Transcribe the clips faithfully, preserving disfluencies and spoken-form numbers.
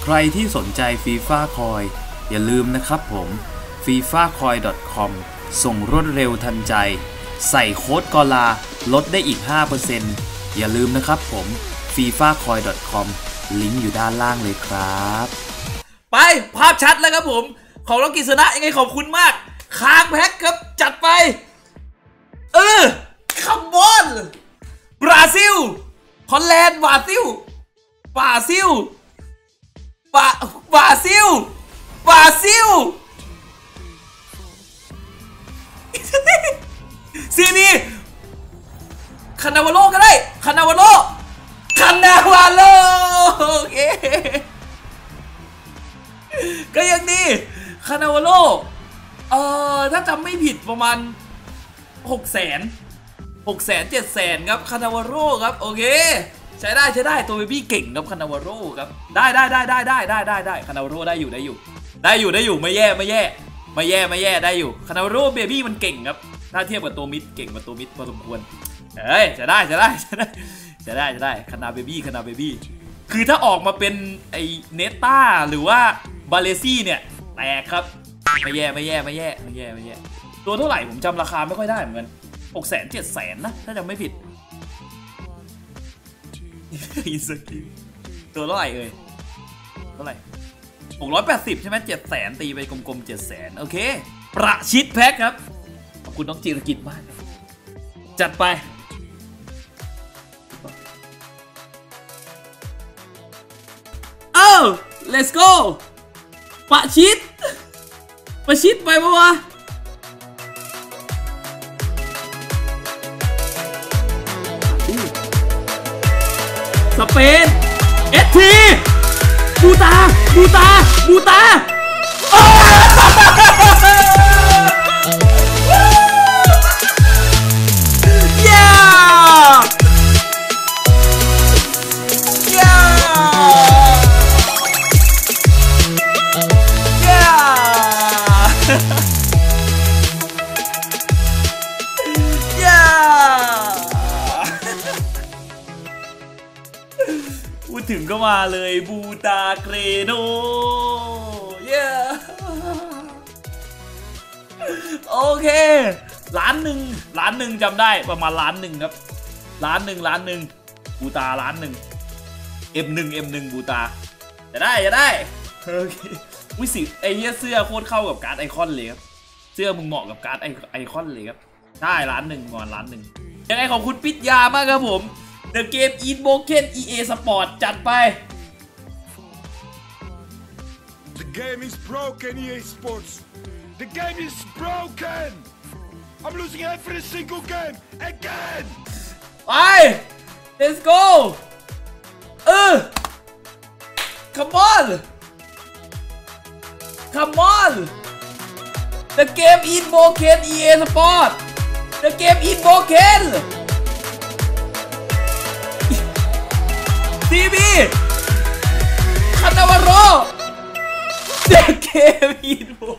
รที่สนใจฟีฟ่าคอยอย่าลืมนะครับผม ฟีฟ่าคอย ดอท คอม ส่งรวดเร็วทันใจใส่โค้ดกอลาลดได้อีก ห้าเปอร์เซ็นต์ อย่าลืมนะครับผม ฟีฟ่าคอย ดอท คอม ลิงก์อยู่ด้านล่างเลยครับไปภาพชัดแล้วครับผมของน้องกฤษณะยังไงขอบคุณมากค้างแพ็คครับจัดไปเออคัมบอนบราซิลฮอลแลนด์บราซิลบราซิลบราบราซิลบราซิลซีบีคานาวาโลก็ได้คานาวาโลคานาวาโลโอเคก็ยังดีคานาวาโลเอ่อถ้าจำไม่ผิดประมาณหกแสนหกแสนเจ็ดแสนครับคานาวาโลครับโอเคใช้ได้ใช้ได้ตัวเบบี้เก่งครับคานาวาโลครับได้ได้ได้ได้ได้ได้ได้ได้คานาวาโลได้อยู่ได้อยู่ได้อยู่ได้อยู่ไม่แย่ไม่แย่ไม่แย่ไม่แย่ได้อยู่คานาวาโลเบบี้มันเก่งครับถ้าเทียบกับตัวมิดเก่งกว่าตัวมิดพอสมควรเฮ้ยจะได้จะได้จะได้จะได้จะได้คานาเบบี้คานาเบบี้คือถ้าออกมาเป็นไอเนต้าหรือว่าบาเลซี่เนี่ยแตกครับไม่แย่ไม่แย่ไม่แย่ไม่แย่ไม่แย่ตัวเท่าไหร่ผมจำราคาไม่ค่อยได้เหมือนกันหกแสนเจ็ดแสนนะถ้าจำไม่ผิดอินสกิตัวเท่าไหร่เอ่ยเท่าไหร่หกร้อยแปดสิบใช่ไหมเจ็ดแสนตีไปกลมๆเจ็ดแสนโอเคประชิดแพ็คครับขอบคุณน้องจิรกิจมากจัดไปเอ้า let's go ประชิดประชิดไปปะวะสเปนเอสทีบูตาบูตาบูตาพูดถึงก็มาเลยบูตาเกรโนเย้โอเคล้านหนึ่งล้านหนึ่งจำได้ประมาณล้านหนึ่งครับล้านหนึ่งล้านหนึ่งบูตาล้านหนึ่งเอ็มหนึ่งเอ็มหนึ่งบูตาจะได้จะได้โอเควิสิไอเหี้ยเสื้อโคตรเข้ากับการ์ดไอคอนเลยครับเสื้อมึงเหมาะกับการ์ดไอไอคอนเลยครับได้ล้านหนึ่งก่อนล้านหนึ่งยังไงขอบคุณปิดยามากครับผม The Game Eat Broken อี เอ Sport จัดไป The game is broken อี เอ Sports The game is broken I'm losing every single game again ไป Let's go เออ Come on Come on The Game Eat Broken อี เอ Sport The Game Eat Brokenทีบีคานาวาโรเดอะเกมอีทโบ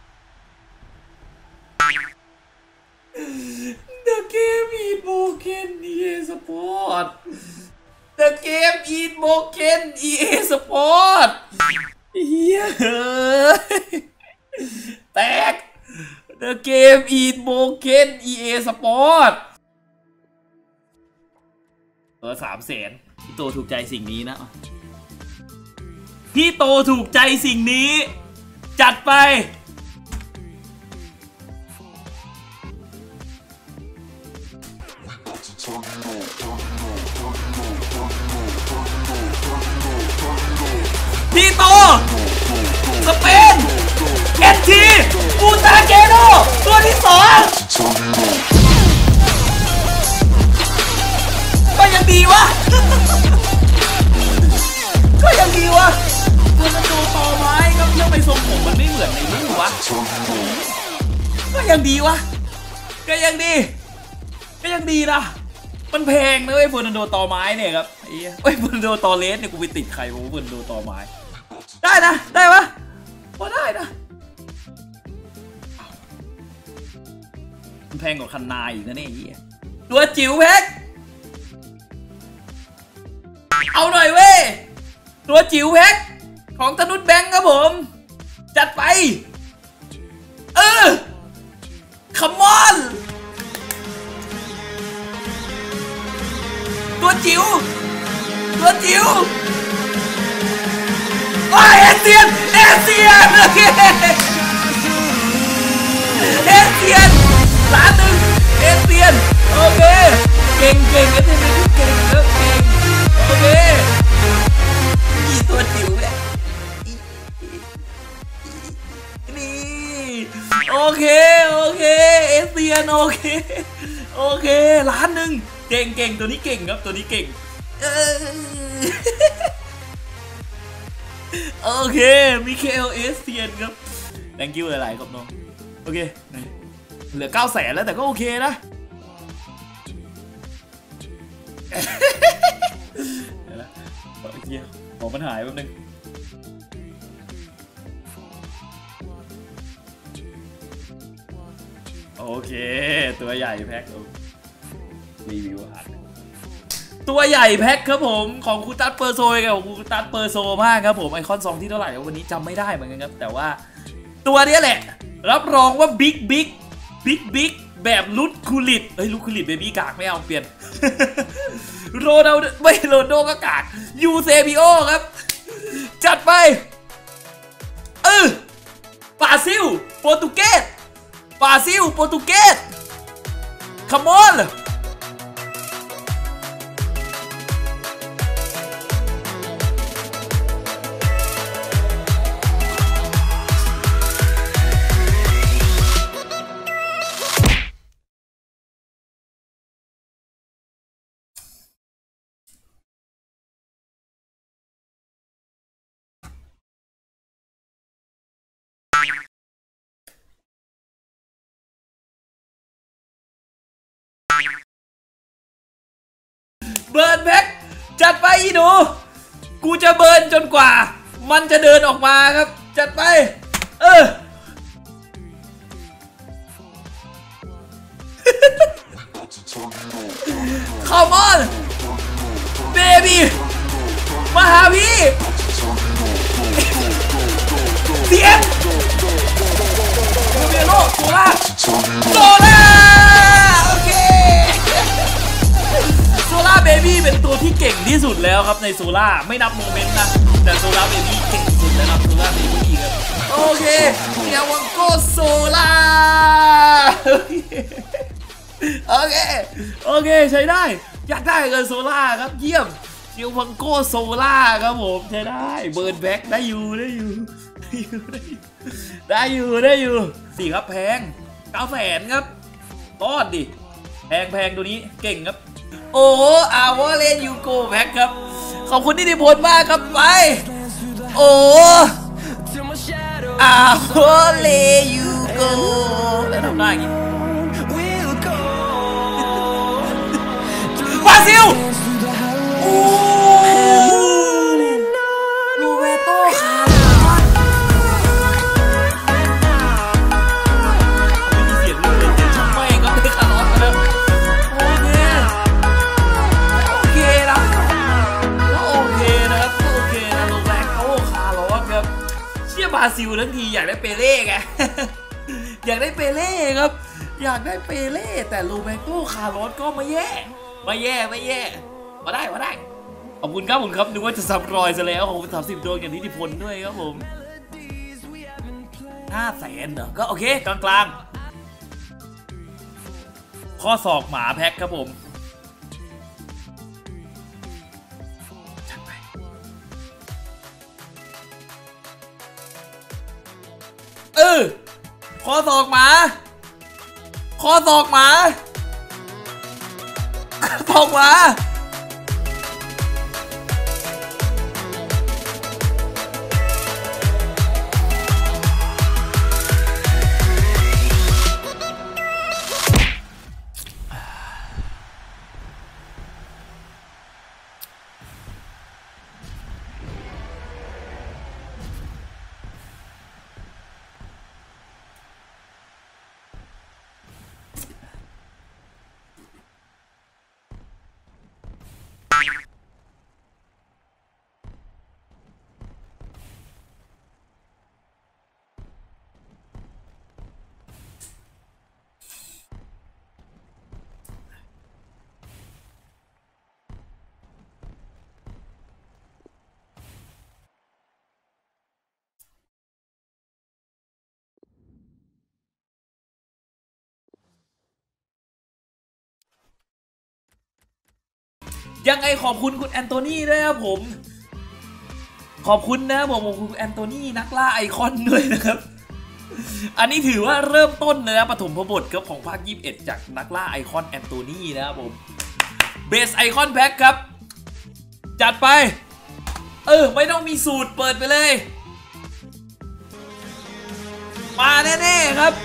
เดอะเกมอีทโบเคนอีเอสปอร์ตเดอะเกมอีทโบเคนอีเอสปอร์ตเฮียแตกเดอะเกมอีทโบเคนอีเอสปอร์ตเออสามแสนพี่โตถูกใจสิ่งนี้นะพี่โตถูกใจสิ่งนี้จัดไปพี่โตสเปนเอสทีบูตาเกโนตัวที่สองก็ยังดีวะก็ยังดีวะมันจะดูต่อไม้ก็ยังไปทรงผมมันไม่เหมือนในรูปวะก็ยังดีวะก็ยังดีก็ยังดีนะมันแพงนะไอ้เฟอร์นันโดต่อไม้เนี่ยครับไอ้ไอ้เฟอร์นันโดต่อเลสเนี่ยกูไปติดใครวะเฟอร์นันโดต่อไม้ได้นะได้ปะพอได้นะมันแพงกว่าคันนาอีกนะเนี่ยไอ้ตัวจิ๋วแพ็คเอาหน่อยเว้ยตัวจิ๋วแพ็คของธนุษย์แบงค์ครับผมจัดไปเออคัมอนตัวจิ๋วตัวจิ๋วโอ้ยเอเซียนเอเซียนโอเคเอเซียนล้านหนึ่งเอเซียนโอเคเก่งเก่งเอเซียนเก่งครับเก่งโอเคอีตัวจิ๋วเนี่ยนี่โอเคโอเคเอเซียนโอเคโอเคล้านหนึ่งเก่งเก่งตัวนี้เก่งครับตัวนี้เก่งโอเคมิเคลเอเซียนครับ thank you หลายๆครับน้องโอเคเหลือเก้าแสนแล้วแต่ก็โอเคนะเดี๋ยวนะเฮียของมันหายแป๊บนึงโอเคตัวใหญ่แพ็ครีวิวอาหารตัวใหญ่แพ็คครับผมของคูตัสเปอร์โซกับคูตัสเปอร์โซมากครับผมไอคอนซองที่เท่าไหร่วันนี้จำไม่ได้เหมือนกันครับแต่ว่าตัวนี้แหละรับรองว่าบิ๊กบิ๊กบิ๊กบิ๊กแบบลุดคูลิตเฮ้ยลุดคูลิตเบบี้กากไม่เอาเปลี่ยนโรนัลโดไม่โรนโดก็กากยูเซบิโอครับจัดไปเออปาซิลโปรตุเกสปาซิลโปรตุเกสคัมอนเบิร์นแพ็กจัดไปอีหนูกูจะเบิร์นจนกว่ามันจะเดินออกมาครับจัดไปเออคัมอนเบบี้มาหาพี่ซีเอ็มโรเบโรโซล่าโซล่าโอเคโซล่าเบบี้เป็นตัวที่เก่งที่สุดแล้วครับในโซล่าไม่นับโมเมนต์นะแต่โซล่าเบบี้เก่งสุดแล้วครับโซล่าเบบี้ครับโอเคเนียวังโกโซล่าโอเคโอเคใช้ได้อยากได้เงินโซล่าครับเยี่ยมเนียวังโกโซล่าครับผมใช้ได้เบิร์นแบ็กได้อยู่ได้อยู่ได้อยู่ได้อยู่สี่ครับแพงเก้าแสนครับต้อนดิแพงแพงตัวนี้เก่งครับโอ้อาวอเลยูโกแพ็คครับขอบคุณที่นิพนธ์มากครับไปโอ้อาวอเลยูโกแล้วทำได้กี่บราซิลโอ้โรเบโต้คาร์ลอสไม่มีเสียงเลยเสียงช่างไม่ก็ไม่คาร์ลอสนะโอเคโอเคนะโอเคนะครับโอเคนะโรเบโต้คาร์ลอสครับเชี่ยบราซิลทั้งทีอยากได้เปเล่ไงอยากได้เปเล่ครับอยากได้เปเล่แต่โรเบโต้คาร์ลอสก็ไม่แย่ไม่แย่ไม่แย่มาได้มาได้ขอบคุณครับผมครับนึกว่าจะซับรอยซะแล้วขอบคุณสามสิบดวงอย่างนิติพลด้วยครับผมห้าแสนเหรอก็โอเคกลางๆข้อศอกหมาแพ็คครับผมจัดไปเออข้อศอกหมาข้อศอกหมาพอกมายังไงขอบคุณคุณแอนโทนีด้วยครับผมขอบคุณนะผมขอบคุณคุณแอนโทนีนักล่าไอคอนด้วยนะครับอันนี้ถือว่าเริ่มต้นเลยนะปฐมบทครับของภาคยี่สิบเอ็ดจากนักล่าไอคอนแอนโทนีนะครับผมเบสไอคอนแพ็คครับจัดไปเออไม่ต้องมีสูตรเปิดไปเลยมาแน่ๆครับ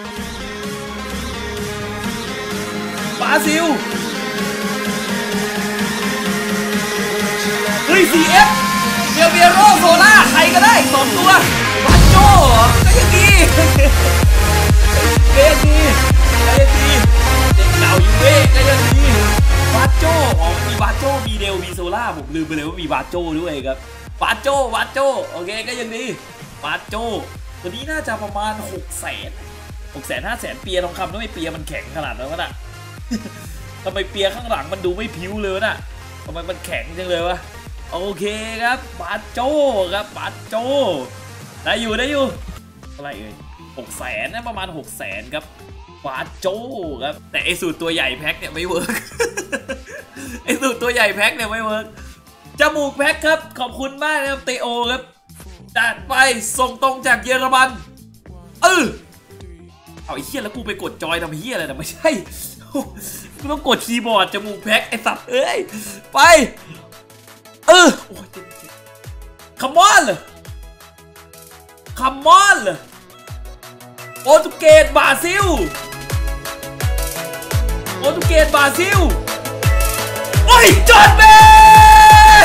บราซิลเฮ้ย ซี เอฟ เดลเบียโรโซล่าใครก็ได้สองตัวบัตโจ้ก็ยังดีก็ยังดีก็ยังดีเด็กเก่ายูเว่ก็ยังดีบัตโจ้อ๋อมีบัตโจ้มีเดลมีโซล่าผมลืมไปเลยว่ามีบัตโจ้ด้วยครับบัตโจ้บัตโจ้โอเคก็ยังดีบัตโจ้ตัวนี้น่าจะประมาณหกแสนหกแสนห้าแสนเปียทองคำทำไมเปียมันแข็งขนาดนั้นวะน่ะทำไมเปียข้างหลังมันดูไม่พิ้วเลยน่ะทำไมมันแข็งจังเลยวะโอเคครับบาโจ้ครับบาโจ้ได้อยู่ได้อยู่อะไรเอ่ยหกแสนนะประมาณหกแสนครับบาโจ้ครับแต่ไอสูตรตัวใหญ่แพ็คเนี่ยไม่เวิร์ก ไอสูตรตัวใหญ่แพ็คเนี่ยไม่เวิร์กจมูกแพ็คครับขอบคุณมากครับเตโอครับจัดไปส่งตรงจากเยอรมันเออเอาไอ้เหี้ยแล้วกูไปกดจอยทำเหี้ยอะไรนะไม่ใช่กูต้องกดคีย์บอร์ดจมูกแพ็คไอสัตว์เอ้ยไปเออโอ้ยคัมอนเลยคัมอนเลยโปรตุเกสบราซิลโปรตุเกสบราซิลโอ้ยจอร์แดน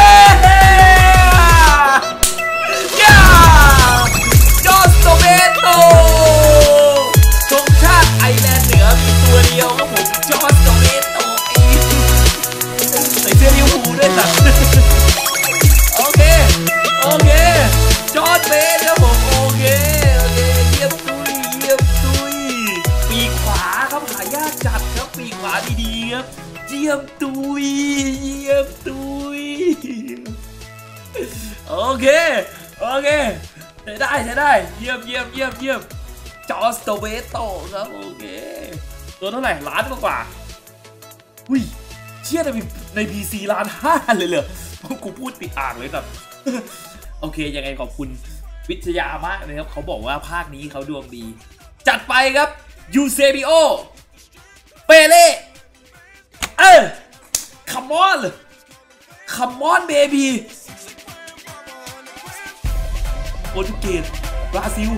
ย่าจอร์โตเบโตธงชาติไอร์แลนด์เหนือมีตัวเดียวครับผมจอร์โตเบโตใส่เสื้อลิเวอร์พูลด้วยสัตว์โอเคโอเคจอร์เบนครับผมโอเคโอเคเยี่ยมตุ้ยเยี่ยมตุ้ยปีกขวาครับหายากจัดครับปีกขวาดีๆครับเยี่ยมตุ้ยเยี่ยมตุ้ยโอเคโอเคใช้ได้ใช้ได้เยี่ยมเยี่ยมเยี่ยมเยี่ยมจอร์โตเบโตครับโอเคตัวเท่าไหร่ล้านกว่าอุ้ยเชี่ยในใน พี ซี ล้านห้าเลยเหรอกูพูดติดอ่างเลยแบบโอเคยังไงขอบคุณวิทยามากเลยครับเขาบอกว่าภาคนี้เขาดวงดีจัดไปครับยูเซบิโอเปเล่เออคัมอนคัมอนเบบีโปรตุเกสบราซิล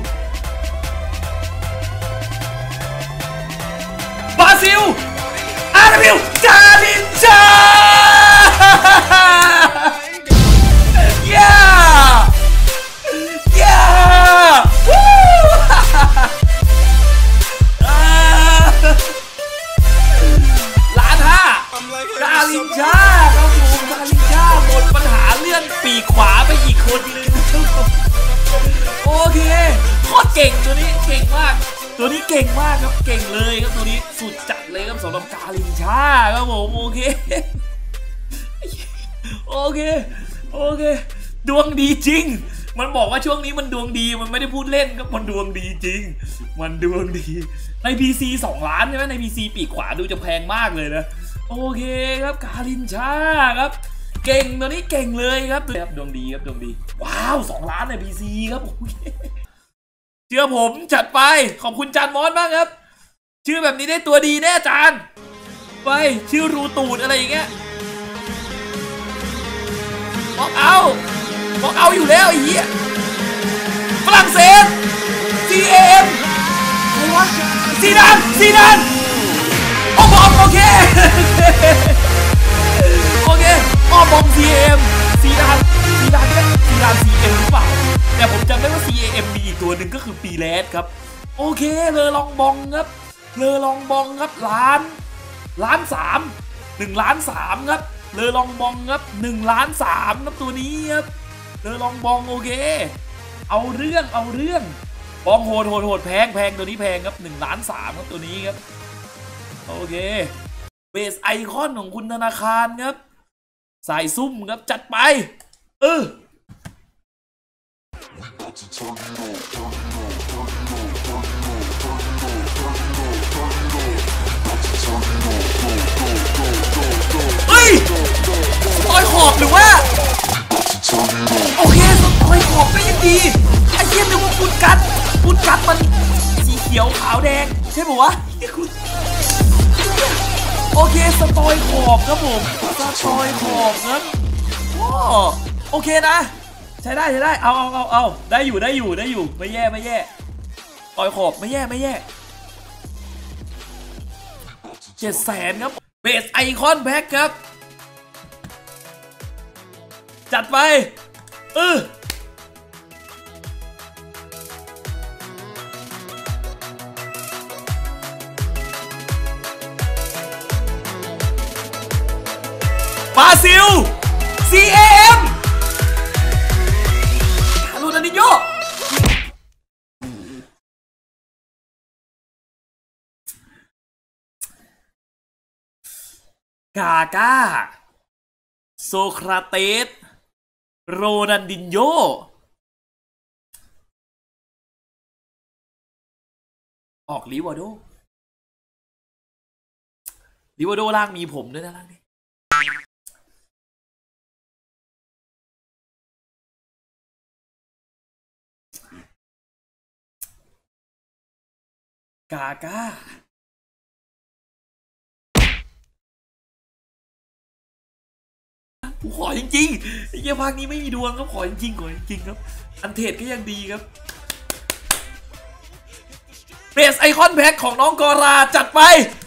บราซิลอาร์บิลกาลินชาย่าย่าวู้ล้านห้ากาลินชาครับผมกาลินชาหมดปัญหาเลื่อนปีกขวาไปอีกคนนึงโอเคโคตรเก่งตัวนี้เก่งมากตัวนี้เก่งมากครับเก่งเลยครับตัวนี้สุดจัดเลยครับสำหรับกาลินชาครับผมโอเคโอเคโอเคดวงดีจริงมันบอกว่าช่วงนี้มันดวงดีมันไม่ได้พูดเล่นครับมันดวงดีจริงมันดวงดีใน พี ซี สองล้านใช่ไหมใน พี ซี ปีกขวาดูจะแพงมากเลยนะโอเคครับกาลินชาครับเก่งตัวนี้เก่งเลยครับครับดวงดีครับดวงดีว้าวสองล้านใน พี ซี ครับโอเคเชื่อผมจัดไปขอบคุณจานมอสมากครับชื่อแบบนี้ได้ตัวดีแน่จานไปชื่อรูตูดอะไรอย่างเงี้ยบอกเอาบอกเอาอยู่แล้วไอ้เหี้ยฝรั่งเศส ซี เอ็ม อะไรวะซีดานซีดานโอ้บอมโอเคโอเคโอ้บอม ซี เอ็ม ซีดานซีดานเนี่ยซีดาน ซี เอ็ม หรือเปล่าแต่ผมจำได้ว่า ซี เอ็ม มีอีกตัวหนึ่งก็คือปีแรดครับโอเคเลอลองบองครับเลอลองบองครับล้านล้านสามหนึ่งล้านสามครับเลอลองบองครับหนึ่งล้านสามครับตัวนี้ครับเลอลองบองโอเคเอาเรื่องเอาเรื่องบองโหดโหดโหดแพงแพงตัวนี้แพงครับหนึ่งล้านสามครับตัวนี้ครับโอเคเบสไอคอนของคุณธนาคารครับสายซุ่มครับจัดไปเออเฮ้ยอบก็ยังดีไอ้เหี้ยนึกว่าปูนกัดปูนกัดมันสีเขียวขาวแดงใช่ไหมวะโอเคสตอยขอบครับผมสตอยขอบครับโอเคนะใช้ได้ใช้ได้เอาเอาเอาเอาได้อยู่ได้อยู่ได้อยู่ไม่แย่ไม่แย่สตอยขอบไม่แย่ไม่แย่เจ็ดแสนครับเบสไอคอนแพ็คครับจัดไปเออบราซิล ซี เอ เอ็ม โรนัลดินโญ่กาก้าโซคราเตสโรนัลดินโญ่ออกลิวาโดลิวาโดล่างมีผมด้วยนะล่างนี้กาก้าผมขอจริงๆไอ้เหี้ยภาคนี้ไม่มีดวงครับขอจริงๆขอจริงๆครับอันเทรดก็ยังดีครับเบสไอคอนแพ็คของน้องกอราจัดไป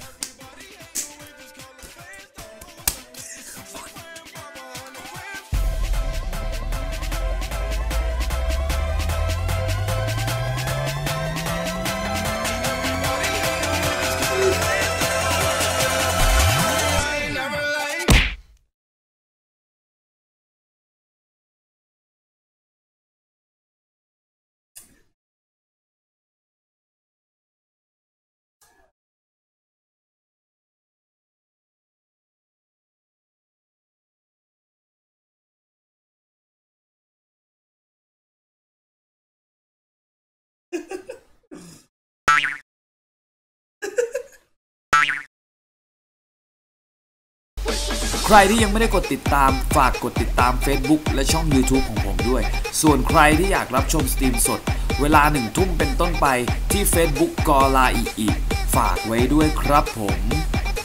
ใครที่ยังไม่ได้กดติดตามฝากกดติดตาม Facebook และช่อง YouTube ของผมด้วยส่วนใครที่อยากรับชมสตรีมสดเวลาหนึ่งทุ่มเป็นต้นไปที่ Facebook กอลาอีอีฝากไว้ด้วยครับผม